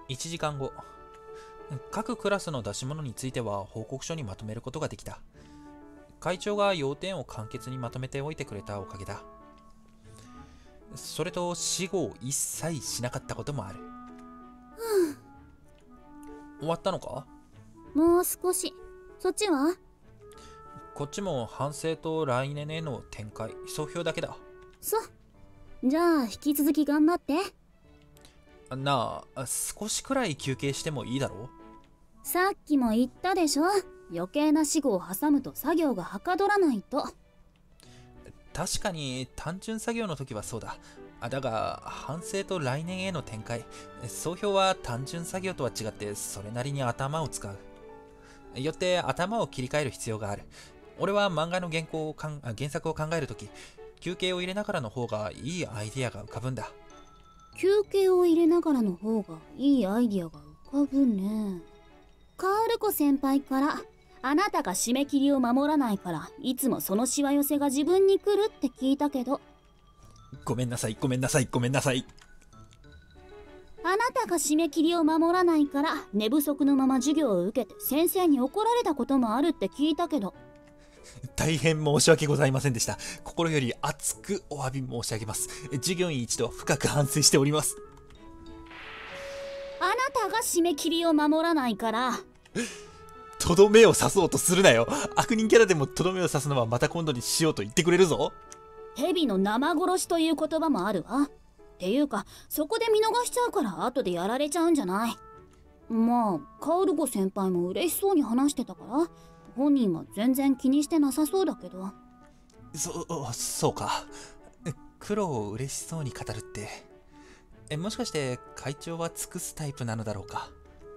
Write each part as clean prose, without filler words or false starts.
1時間後、各クラスの出し物については報告書にまとめることができた。会長が要点を簡潔にまとめておいてくれたおかげだ。それと死後を一切しなかったこともある。終わったのか？ もう少し。そっちは？ こっちも反省と来年への展開、総評だけだ。 じゃあ引き続き頑張って。 なあ、少しくらい休憩してもいいだろう？ さっきも言ったでしょ。余計な死後を挟むと作業がはかどらないと。 確かに単純作業の時はそうだ。だが反省と来年への展開、総評は単純作業とは違ってそれなりに頭を使う。よって頭を切り替える必要がある。俺は漫画の原作を考えるとき、休憩を入れながらの方がいいアイディアが浮かぶんだ。 休憩を入れながらの方がいいアイディアが浮かぶね。カールコ先輩から、あなたが締め切りを守らないからいつもそのしわ寄せが自分に来るって聞いたけど。 ごめんなさい、ごめんなさい、ごめんなさい。 あなたが締め切りを守らないから寝不足のまま授業を受けて先生に怒られたこともあるって聞いたけど。 大変申し訳ございませんでした。心より厚くお詫び申し上げます。授業員一同深く反省しております。 あなたが締め切りを守らないから。 とどめを刺そうとするなよ。悪人キャラでもとどめを刺すのはまた今度にしようと言ってくれるぞ。 蛇の生殺しという言葉もあるわ。っていうかそこで見逃しちゃうから後でやられちゃうんじゃない。まあカオルゴ先輩も嬉しそうに話してたから本人は全然気にしてなさそうだけど。 そうか。苦労を嬉しそうに語るって、もしかして会長は尽くすタイプなのだろうか。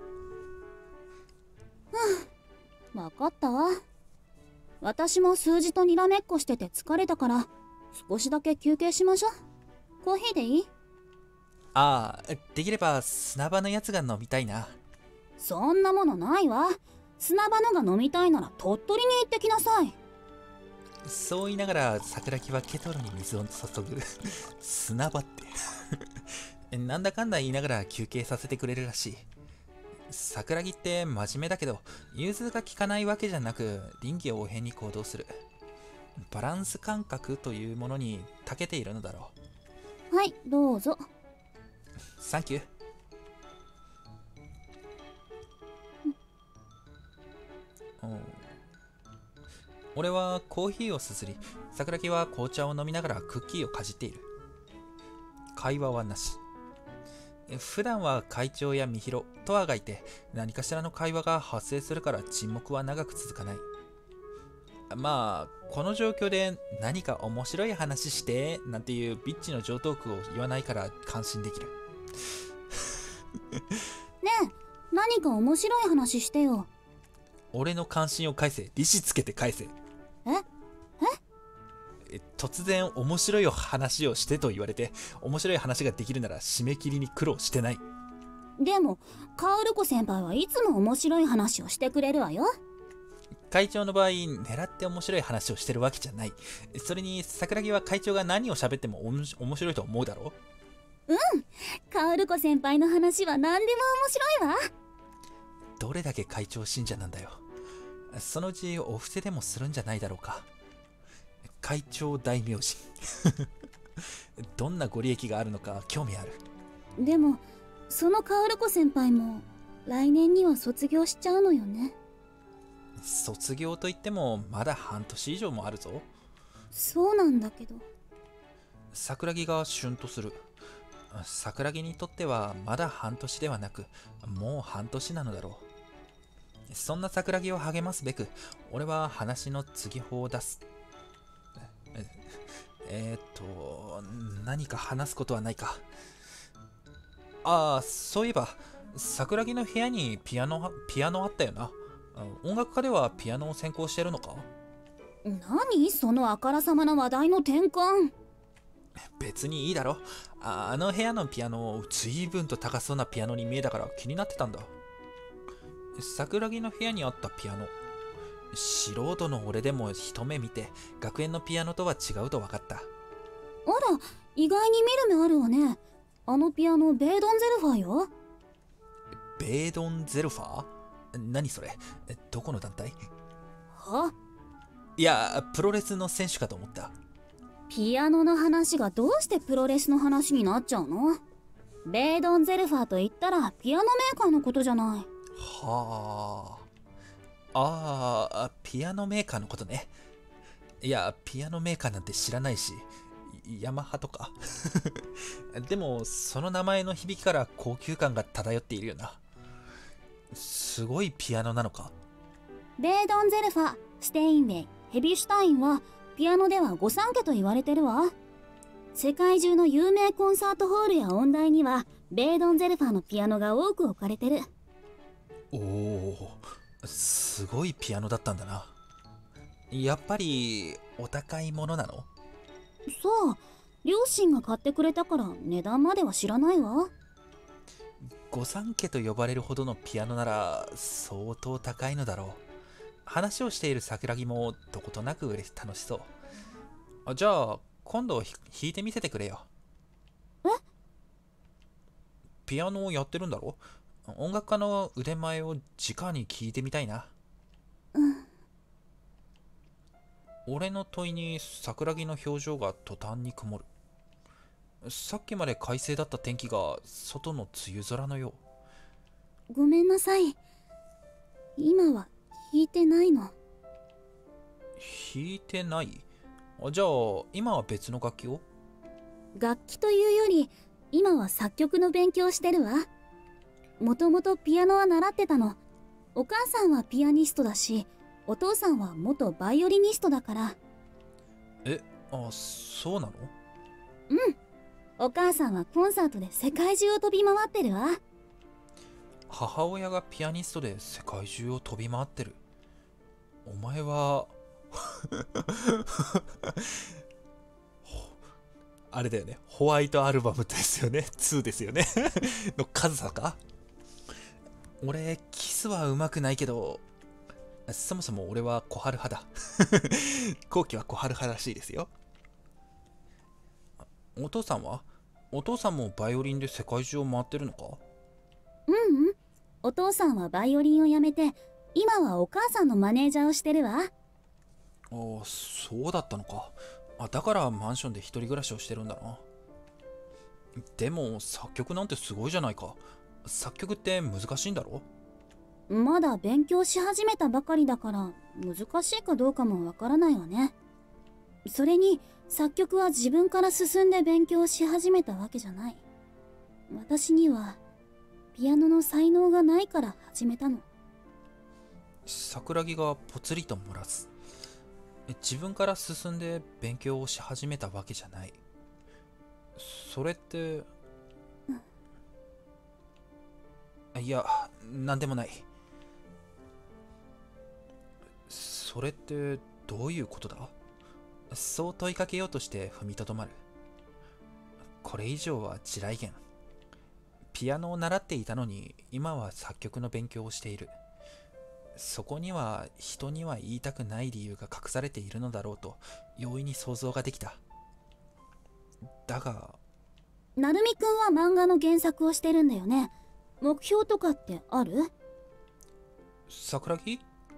わかったわ。私も数字とにらめっこしてて疲れたから少しだけ休憩しましょう。コーヒーでいい？ ああ、できれば砂場のやつが飲みたいな。 そんなものないわ。砂場のが飲みたいなら鳥取に行ってきなさい。 そう言いながら桜木はケトルに水を注ぐ砂場ってなんだかんだ言いながら休憩させてくれるらしい。桜木って真面目だけど融通が利かないわけじゃなく臨機応変に行動する。バランス感覚というものに長けているのだろう。はい、どうぞ。 サンキュー。俺はコーヒーをすすり、桜木は紅茶を飲みながらクッキーをかじっている。会話はなし。普段は会長やみひろ、トアがいて何かしらの会話が発生するから沈黙は長く続かない。まあこの状況で何か面白い話してなんていうビッチの上トークを言わないから感心できる。 ねえ、何か面白い話してよ。 俺の関心を返せ。利子つけて返せ。突然面白い話をしてと言われて面白い話ができるなら締め切りに苦労してない。 でもカオルコ先輩はいつも面白い話をしてくれるわよ。 会長の場合狙って面白い話をしてるわけじゃない。それに桜木は会長が何を喋っても面白いと思うだろう。 カオルコ先輩の話は何でも面白いわ。 どれだけ会長信者なんだよ。そのうちお布施でもするんじゃないだろうか。会長大名人どんなご利益があるのか興味ある。 でもそのカオルコ先輩も来年には卒業しちゃうのよね。 卒業といってもまだ半年以上もあるぞ。 そうなんだけど。 桜木がシュンとする。桜木にとってはまだ半年ではなくもう半年なのだろう。そんな桜木を励ますべく俺は話の継ぎ法を出す。何か話すことはないか。ああ、そういえば桜木の部屋にピアノあったよな。音楽科ではピアノを専攻してるのか？ 何そのあからさまな話題の転換。 別にいいだろ。あの部屋のピアノ随分と高そうなピアノに見えたから気になってたんだ。桜木の部屋にあったピアノ、素人の俺でも一目見て学園のピアノとは違うと分かった。 あら、意外に見る目あるわね。あのピアノベードンゼルファーよ。 ベードン・ゼルファー？何それ？どこの団体？ はいや、プロレスの選手かと思った。 ピアノの話がどうしてプロレスの話になっちゃうの？ベードン・ゼルファーと言ったらピアノメーカーのことじゃない。 はあ。ピアノメーカーのことね。いや、ピアノメーカーなんて知らないし、ヤマハとか。でも、その名前の響きから高級感が漂っているよな。すごいピアノなのか？ ベードン・ゼルファー、ステインウェイ、ヘビシュタインはピアノでは御三家と言われてるわ。世界中の有名コンサートホールや音大にはベードン・ゼルファーのピアノが多く置かれてる。 おお、すごいピアノだったんだな。やっぱりお高いものなの？ そう、両親が買ってくれたから値段までは知らないわ。 御三家と呼ばれるほどのピアノなら相当高いのだろう。話をしている桜木もどことなく楽しそう。じゃあ今度弾いてみせてくれよ。 え？ ピアノをやってるんだろ？音楽家の腕前を直に聞いてみたいな。俺の問いに桜木の表情が途端に曇る。さっきまで快晴だった天気が外の梅雨空のよう。 ごめんなさい。今は弾いてないの。 弾いてない？じゃあ今は別の楽器を？ 楽器というより今は作曲の勉強してるわ。もともとピアノは習ってたの。お母さんはピアニストだし、お父さんは元バイオリニストだから。 そうなの？ うん。お母さんはコンサートで世界中を飛び回ってるわ。 母親がピアニストで世界中を飛び回ってる。お前はあれだよね、ホワイトアルバムですよね、2ですよねの数さか。俺キスはうまくないけど、そもそも俺は小春派だ後期は小春派らしいですよ。お父さんは？お父さんもバイオリンで世界中を回ってるのか？ お父さんはバイオリンをやめて今はお母さんのマネージャーをしてるわ。 そうだったのか。だからマンションで一人暮らしをしてるんだな。でも作曲なんてすごいじゃないか。作曲って難しいんだろ？ まだ勉強し始めたばかりだから難しいかどうかもわからないわね。それに作曲は自分から進んで勉強し始めたわけじゃない。私にはピアノの才能がないから始めたの。 桜木がぽつりと漏らす。自分から進んで勉強をし始めたわけじゃない。それって、いや、なんでもない。それってどういうことだ？そう問いかけようとして踏みとどまる。これ以上は地雷原。ピアノを習っていたのに今は作曲の勉強をしている。そこには人には言いたくない理由が隠されているのだろうと容易に想像ができた。だがなるみくんは漫画の原作をしてるんだよね。目標とかってある？ 桜木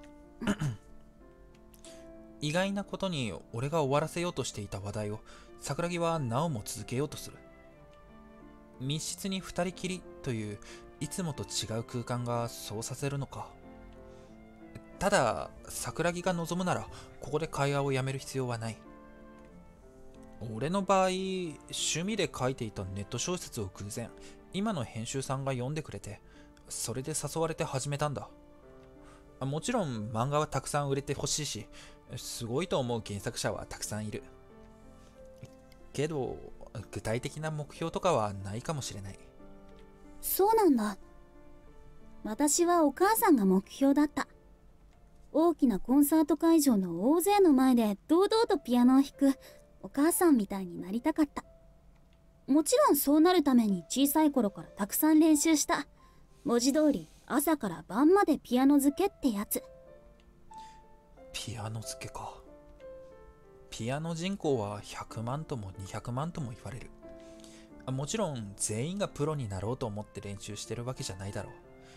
意外なことに俺が終わらせようとしていた話題を桜木はなおも続けようとする。密室に二人きりといういつもと違う空間がそうさせるのか。ただ桜木が望むならここで会話をやめる必要はない。俺の場合趣味で書いていたネット小説を偶然今の編集さんが読んでくれて、それで誘われて始めたんだ。もちろん漫画はたくさん売れてほしいし、すごいと思う原作者はたくさんいるけど、具体的な目標とかはないかもしれない。 そうなんだ。私はお母さんが目標だった。大きなコンサート会場の大勢の前で堂々とピアノを弾くお母さんみたいになりたかった。もちろんそうなるために小さい頃からたくさん練習した。文字通り朝から晩までピアノ漬けってやつ。 ピアノ漬けか。ピアノ人口は100万とも200万とも言われる。もちろん全員がプロになろうと思って練習してるわけじゃないだろう。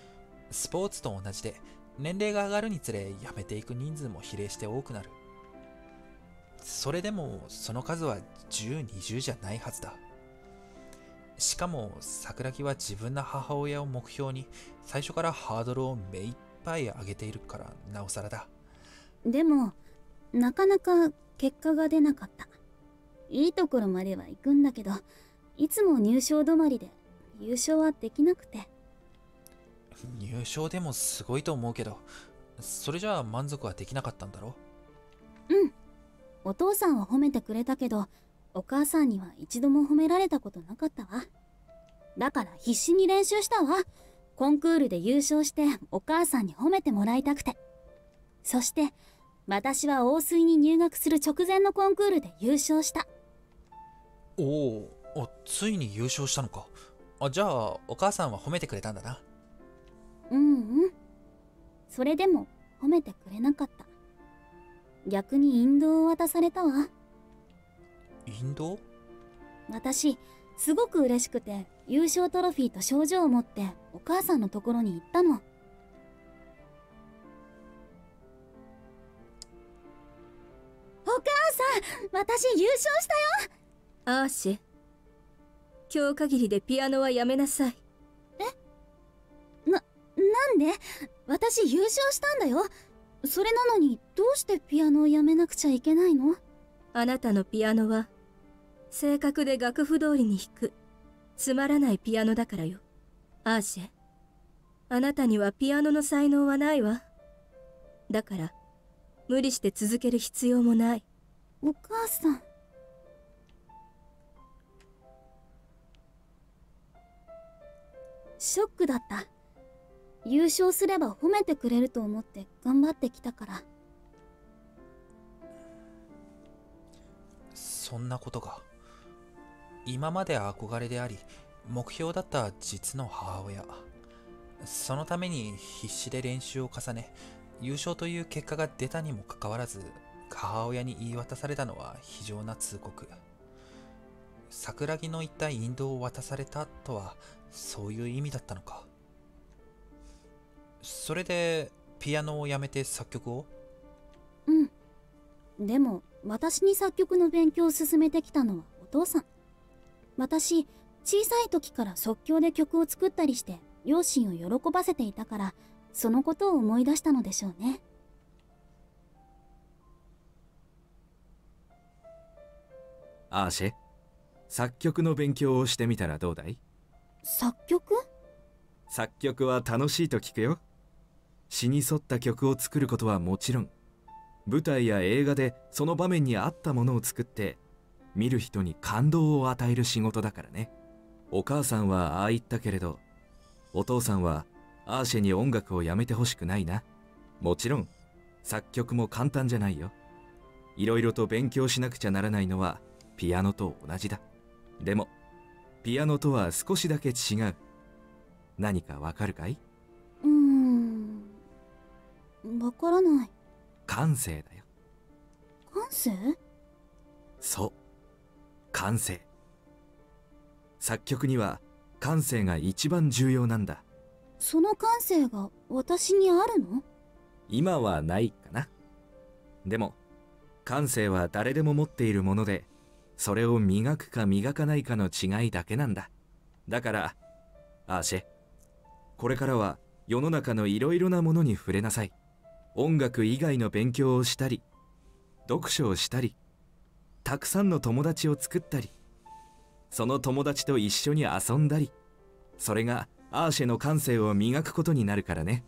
スポーツと同じで、年齢が上がるにつれ辞めていく人数も比例して多くなる。それでもその数は10、20じゃないはずだ。しかも桜木は自分の母親を目標に最初からハードルを目いっぱい上げているからなおさらだ。 でもなかなか結果が出なかった。いいところまでは行くんだけど、いつも入賞止まりで優勝はできなくて。 入賞でもすごいと思うけど、それじゃあ満足はできなかったんだろ？ うん。お父さんは褒めてくれたけど、お母さんには一度も褒められたことなかったわ。だから必死に練習したわ。コンクールで優勝してお母さんに褒めてもらいたくて。そして私は大水に入学する直前のコンクールで優勝した。 おお、ついに優勝したのか。じゃあお母さんは褒めてくれたんだな。 それでも褒めてくれなかった。逆に引導を渡されたわ。 引導？ 私すごく嬉しくて、優勝トロフィーと賞状を持ってお母さんのところに行ったの。お母さん、私優勝したよ。 アーシェ、今日限りでピアノはやめなさい。 なんで？私優勝したんだよ。それなのにどうしてピアノをやめなくちゃいけないの？ あなたのピアノは正確で楽譜通りに弾くつまらないピアノだからよ。アーシェ、あなたにはピアノの才能はないわ。だから無理して続ける必要もない。 お母さん。ショックだった。優勝すれば褒めてくれると思って頑張ってきたから。 そんなことが。今まで憧れであり目標だった実の母親。そのために必死で練習を重ね、優勝という結果が出たにもかかわらず、母親に言い渡されたのは非常な通告。桜木の言った引導を渡されたとはそういう意味だったのか。それでピアノをやめて作曲を？ でも私に作曲の勉強を進めてきたのはお父さん。私小さい時から即興で曲を作ったりして両親を喜ばせていたから、そのことを思い出したのでしょうね。 アーシェ、作曲の勉強をしてみたらどうだい？ 作曲？ 作曲は楽しいと聞くよ。詩に沿った曲を作ることはもちろん、舞台や映画でその場面に合ったものを作って見る人に感動を与える仕事だからね。お母さんはああ言ったけれど、お父さんはアーシェに音楽をやめてほしくないな。もちろん作曲も簡単じゃないよ。いろいろと勉強しなくちゃならないのはピアノと同じだ。でもピアノとは少しだけ違う。何かわかるかい？ わからない。 感性だよ。 感性？ そう、感性。作曲には感性が一番重要なんだ。 その感性が私にあるの？ 今はないかな。でも感性は誰でも持っているもので、それを磨くか磨かないかの違いだけなんだ。だからアーシェ、これからは世の中のいろいろなものに触れなさい。音楽以外の勉強をしたり、読書をしたり、たくさんの友達を作ったり、その友達と一緒に遊んだり、それがアーシェの感性を磨くことになるからね。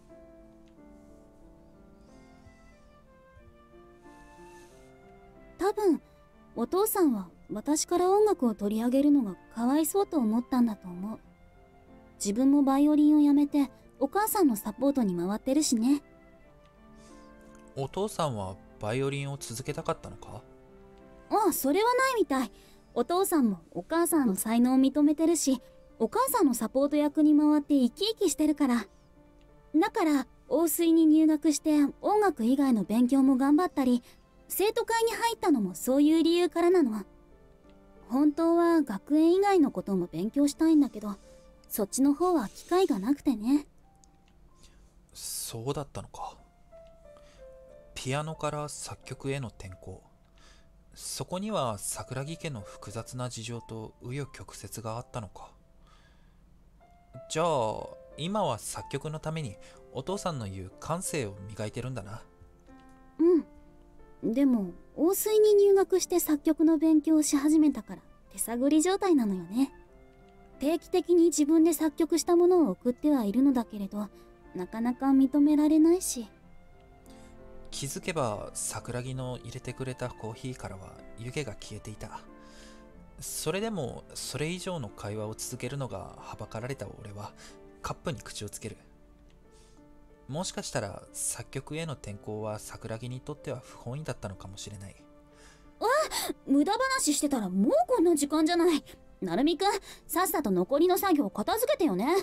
多分お父さんは私から音楽を取り上げるのがかわいそうと思ったんだと思う。自分もバイオリンをやめてお母さんのサポートに回ってるしね。 お父さんはバイオリンを続けたかったのか？ ああ、それはないみたい。お父さんもお母さんの才能を認めてるし、お母さんのサポート役に回って生き生きしてるから。だから大水に入学して音楽以外の勉強も頑張ったり、生徒会に入ったのもそういう理由からなの。本当は学園以外のことも勉強したいんだけど、そっちの方は機会がなくてね。 そうだったのか。ピアノから作曲への転向。そこには桜木家の複雑な事情と紆余曲折があったのか。じゃあ今は作曲のためにお父さんの言う感性を磨いてるんだな。 うん。でも大水に入学して作曲の勉強をし始めたから手探り状態なのよね。定期的に自分で作曲したものを送ってはいるのだけれど、なかなか認められないし。 気づけば桜木の入れてくれたコーヒーからは湯気が消えていた。それでもそれ以上の会話を続けるのがはばかられた俺はカップに口をつける。もしかしたら作曲への転向は桜木にとっては不本意だったのかもしれない。 無駄話してたらもうこんな時間じゃない。なるみくん、さっさと残りの作業を片付けてよね。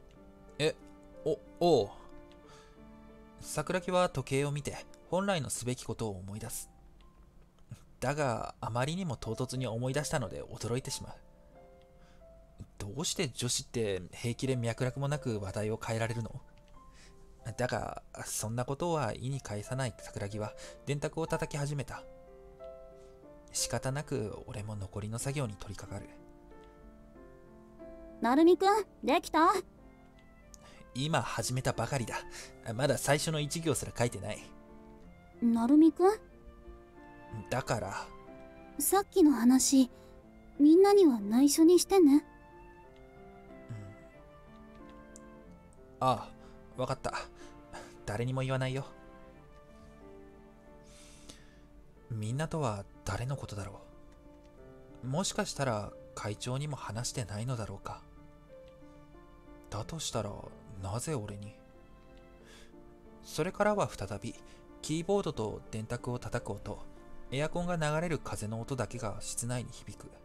おう。桜木は時計を見て本来のすべきことを思い出す。だがあまりにも唐突に思い出したので驚いてしまう。どうして女子って平気で脈絡もなく話題を変えられるの？だがそんなことは意に介さない桜木は電卓を叩き始めた。仕方なく俺も残りの作業に取り掛かる。 なるみくん、できた？ 今始めたばかりだ。まだ最初の一行すら書いてない。 なるみくん、 だからさっきの話みんなには内緒にしてね。 ああ、わかった。誰にも言わないよ。みんなとは誰のことだろう。もしかしたら会長にも話してないのだろうか。だとしたらなぜ俺に。それからは再びキーボードと電卓を叩く音、エアコンが流れる風の音だけが室内に響く。